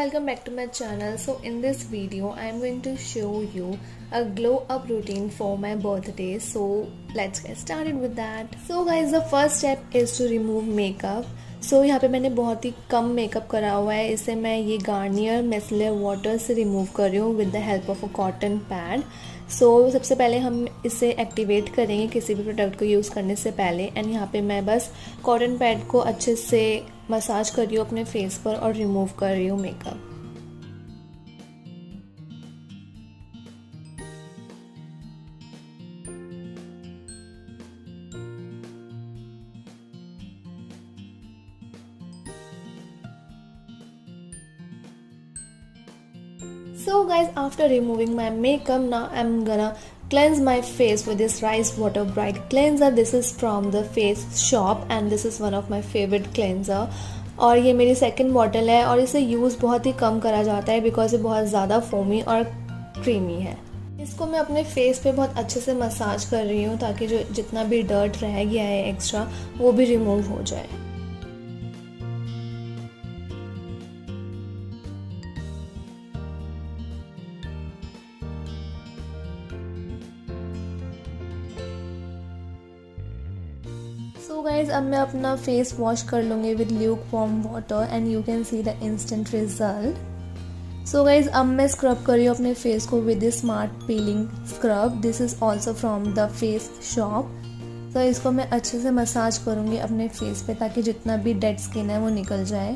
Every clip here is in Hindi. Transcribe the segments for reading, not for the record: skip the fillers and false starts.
welcome back to my channel. So in this video I am going to show you a glow up routine for my birthday. So let's get started with that. So guys, the first step is to remove makeup. So यहाँ पे मैंने बहुत ही कम मेकअप करा हुआ है, इसे मैं ये गार्नियर मिसेलर वाटर से रिमूव कर रही हूँ with the help of a cotton pad. So सबसे पहले हम इसे एक्टिवेट करेंगे किसी भी प्रोडक्ट को यूज़ करने से पहले. एंड यहाँ पे मैं बस कॉटन पैड को अच्छे से मसाज कर रही हूँ अपने फेस पर और रिमूव कर रही हूँ makeup. So guys, after removing my makeup, now I'm gonna cleanse my face with this Rice Water Bright Cleanser. This is from the Face Shop and this is one of my favorite cleanser. और ये मेरी सेकंड बॉटल है और इसे यूज़ बहुत ही कम करा जाता है बिकॉज ये बहुत ज़्यादा फोमी और क्रीमी है. इसको मैं अपने फेस पे बहुत अच्छे से मसाज कर रही हूँ ताकि जो जितना भी डर्ट रह गया है एक्स्ट्रा वो भी रिमूव हो जाए. सो गाइज, अब मैं अपना फेस वॉश कर लूँगी with lukewarm water and you can see the instant result. So guys, अब मैं स्क्रब कर रही हूँ अपने फेस को with smart peeling scrub. This is also from the Face Shop. तो इसको मैं अच्छे से मसाज करूँगी अपने फेस पे ताकि जितना भी डेड स्किन है वो निकल जाए.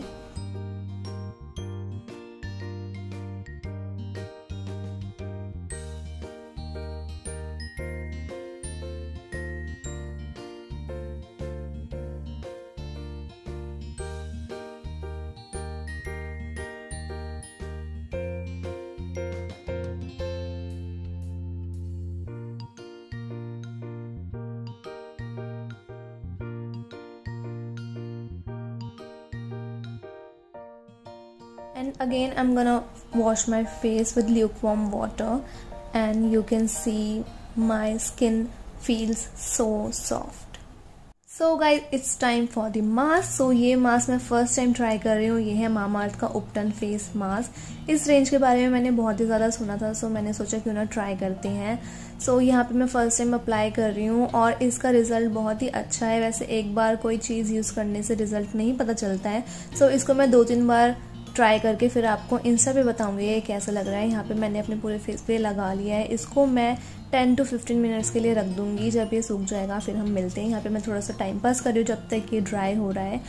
And again I'm gonna wash my face with lukewarm water and you can see my skin feels so soft. So guys, it's time for the mask. So ये मास्क मैं फर्स्ट टाइम ट्राई कर रही हूँ. ये है मामाअर्थ का उपटन फेस मास्क. इस रेंज के बारे में मैंने बहुत ही ज़्यादा सुना था, सो मैंने सोचा क्यों ना ट्राई करते हैं. सो यहाँ पे मैं फर्स्ट टाइम अप्लाई कर रही हूँ और इसका रिज़ल्ट बहुत ही अच्छा है. वैसे एक बार कोई चीज़ यूज़ करने से रिज़ल्ट नहीं पता चलता है. सो इसको मैं 2-3 बार ट्राई करके फिर आपको इंस्टा पे बताऊंगी ये कैसा लग रहा है. यहाँ पे मैंने अपने पूरे फेस पे लगा लिया है. इसको मैं 10 to 15 मिनट्स के लिए रख दूंगी. जब ये सूख जाएगा फिर हम मिलते हैं. यहाँ पे मैं थोड़ा सा टाइम पास कर रही हूँ जब तक ये ड्राई हो रहा है.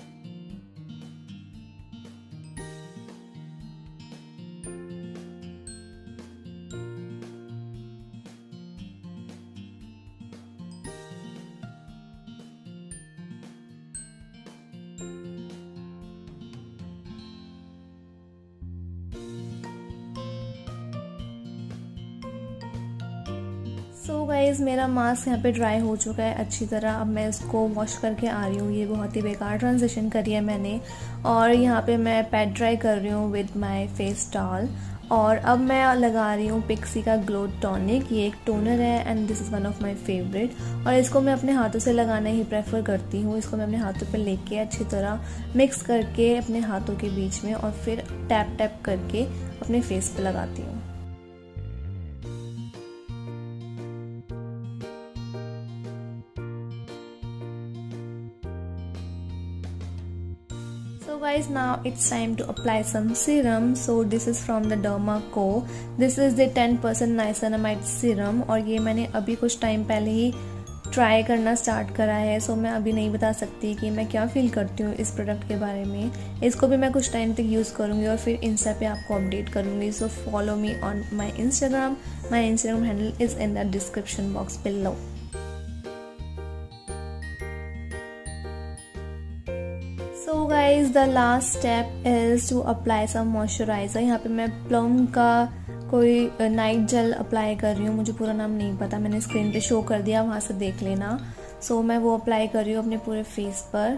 सो गाइज़, मेरा मास्क यहाँ पे ड्राई हो चुका है अच्छी तरह. अब मैं इसको वॉश करके आ रही हूँ. ये बहुत ही बेकार ट्रांजिशन करी है मैंने. और यहाँ पे मैं पैड ड्राई कर रही हूँ विद माय फेस टॉवल. और अब मैं लगा रही हूँ पिक्सी का ग्लो टॉनिक. ये एक टोनर है and this is one of my favourite. और इसको मैं अपने हाथों से लगाना ही प्रेफर करती हूँ. इसको मैं अपने हाथों पे लेके अच्छी तरह मिक्स करके अपने हाथों के बीच में और फिर टैप टैप करके अपने फेस पे लगाती हूँ. So guys, now it's time to apply some serum. So this is from the Derma Co. This is the 10% niacinamide serum और ये मैंने अभी कुछ टाइम पहले ही ट्राई करना स्टार्ट करा है. सो मैं अभी नहीं बता सकती कि मैं क्या फील करती हूँ इस प्रोडक्ट के बारे में. इसको भी मैं कुछ टाइम तक यूज़ करूँगी और फिर इंस्टा पे आपको अपडेट करूँगी. So follow me on my Instagram. My Instagram handle is in the description box below. So guys, the last step is to apply some moisturizer. यहाँ पे मैं प्लम का कोई नाइट जेल अप्लाई कर रही हूँ. मुझे पूरा नाम नहीं पता, मैंने स्क्रीन पे शो कर दिया, वहाँ से देख लेना. सो मैं वो अप्लाई कर रही हूँ अपने पूरे फेस पर.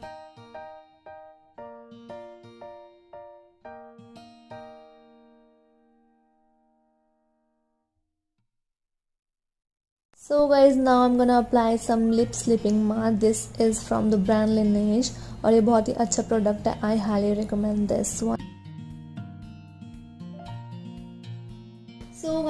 So guys, now I'm gonna apply some lip sleeping mask. This is from the brand Laneige और ये बहुत ही अच्छा प्रोडक्ट है. I highly recommend this one.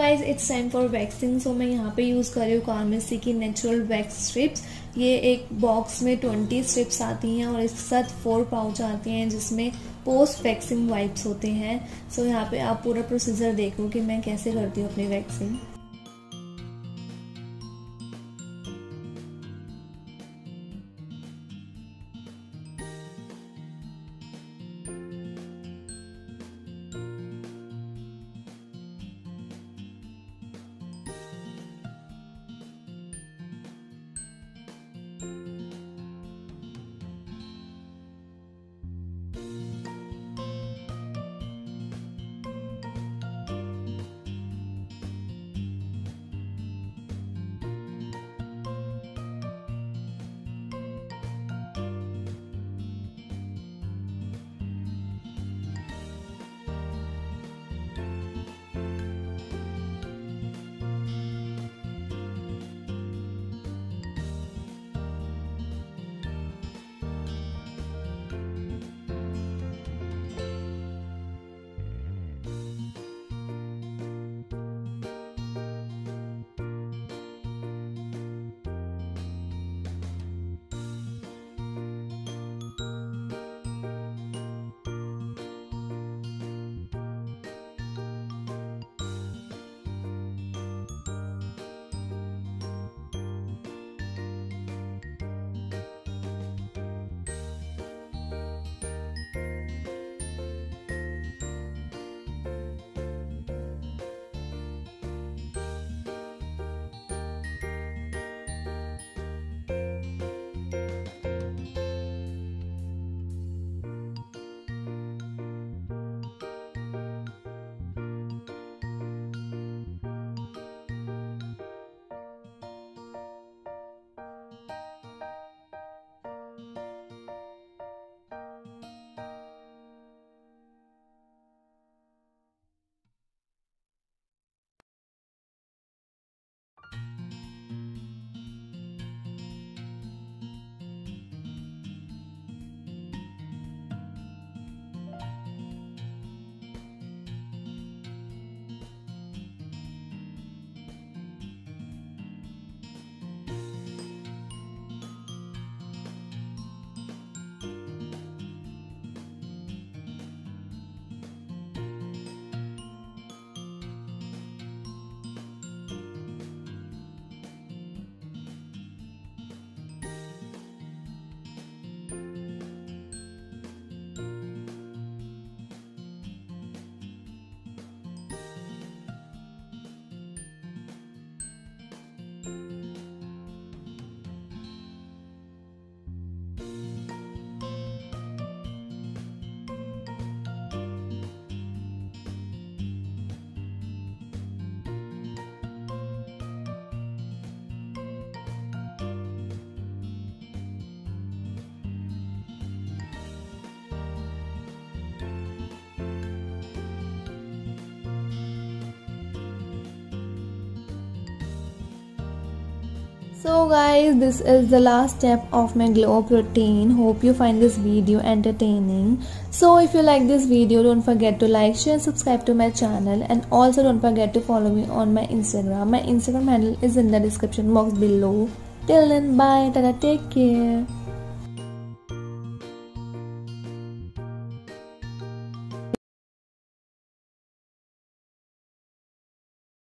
Guys it's time for waxing. So मैं यहाँ पे यूज़ कर रही हूँ कार्मेसी की नेचुरल वैक्स स्ट्रिप्स। ये एक बॉक्स में 20 स्ट्रिप्स आती हैं और इसके साथ 4 पाउच आती हैं जिसमें पोस्ट वैक्सिंग वाइप्स होते हैं। सो यहाँ पे आप पूरा प्रोसीजर देखो कि मैं कैसे करती हूँ अपनी waxing. So guys, this is the last step of my glow up routine. Hope you find this video entertaining. So if you like this video, don't forget to like, share, subscribe to my channel, and also don't forget to follow me on my Instagram. My Instagram handle is in the description box below. Till then, bye, tada, take care.